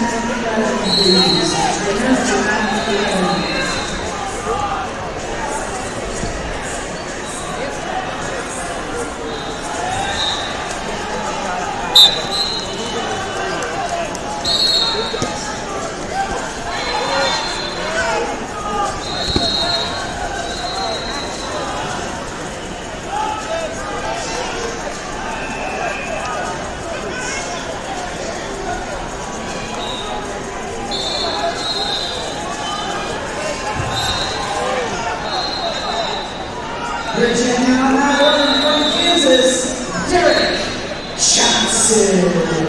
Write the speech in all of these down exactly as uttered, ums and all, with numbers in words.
Virginia on that one from Kansas, Derek Johnson.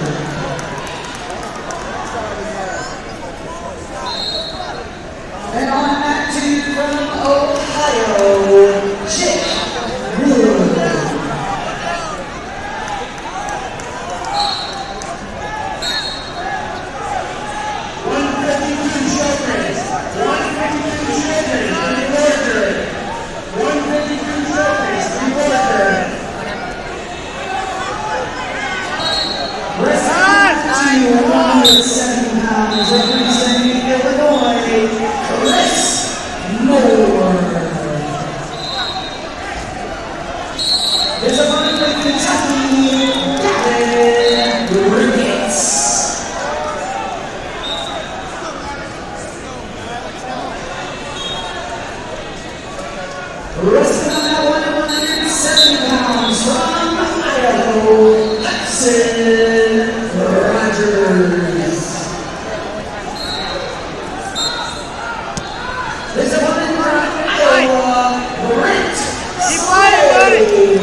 And on that two from Ohio, Jake Wood. one fifty-two Children, one fifty-two Children, Reporter. one fifty-two Children, Reporter. Wrestling to one hundred seventy pounds, representing Illinois, Chris Moore. His opponent from Kentucky, Gavin Ricketts. Wrestling on that one at one hundred seventy pounds from Idaho, Hudson Rogers. His opponent from Iowa, Brent Slade.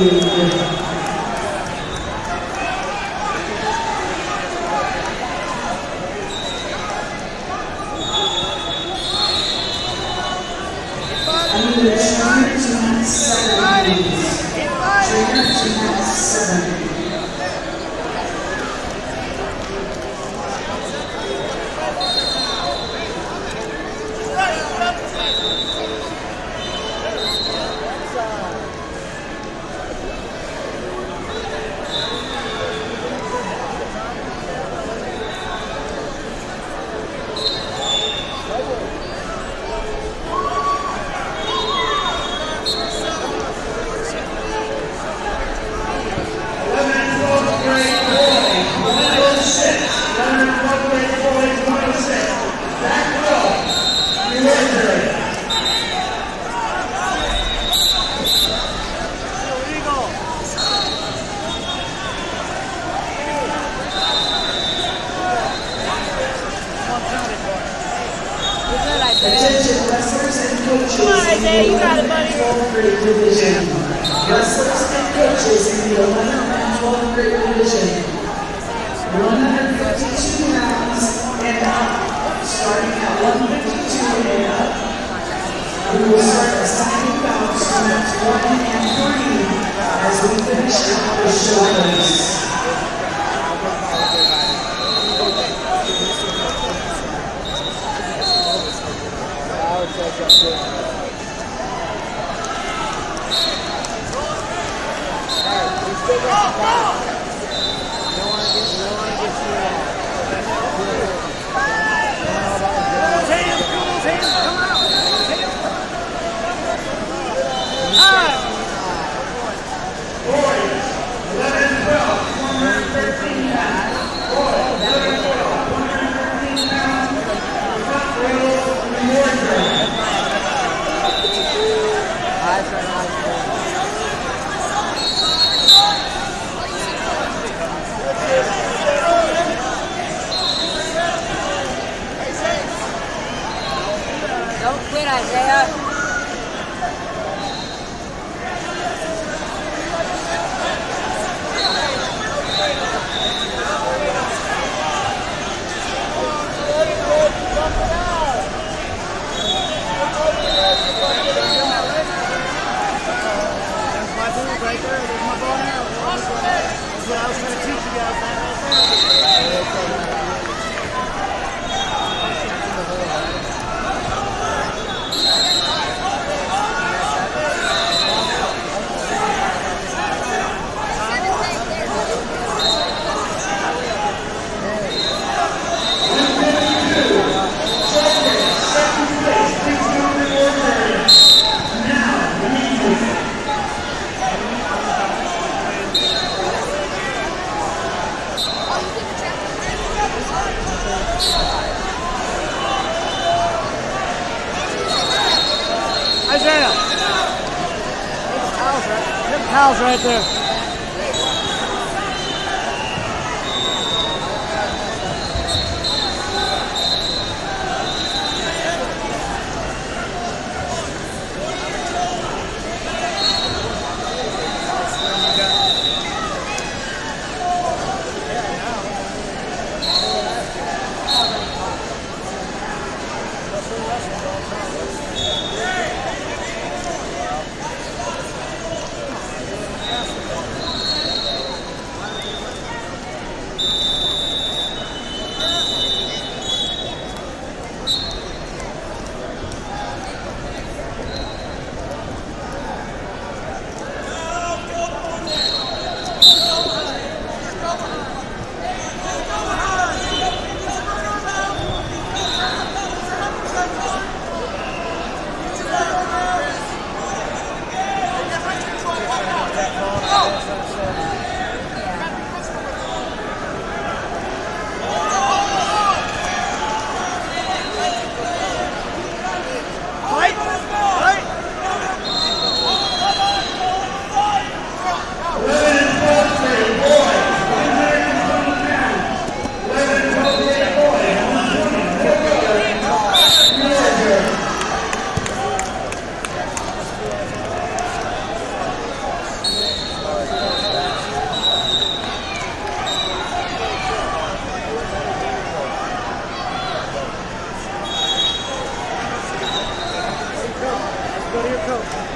I need a trainer to have seven, please. Trainer to have seven. Attention wrestlers and coaches in the eleven and twelve grade division. Wrestlers and coaches in the eleven and twelve grade division. one hundred fifty-two pounds and up. Starting at one fifty-two and up. We will start assigning bouts from rounds one and three as we finish out the shows. Don't quit, Isaiah. That's my dude right there. There's my ball now. That's what I was trying to teach you guys. Right there. Isaiah. There's the towels right, there's the towels right there. Go to your coach.